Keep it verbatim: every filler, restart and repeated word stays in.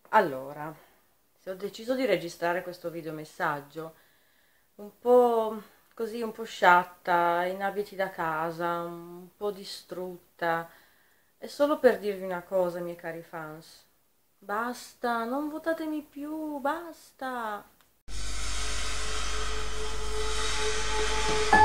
Allora, se ho deciso di registrare questo videomessaggio, un po' così, un po' sciatta, in abiti da casa, un po' distrutta, è solo per dirvi una cosa, miei cari fans. Basta, non votatemi più, basta.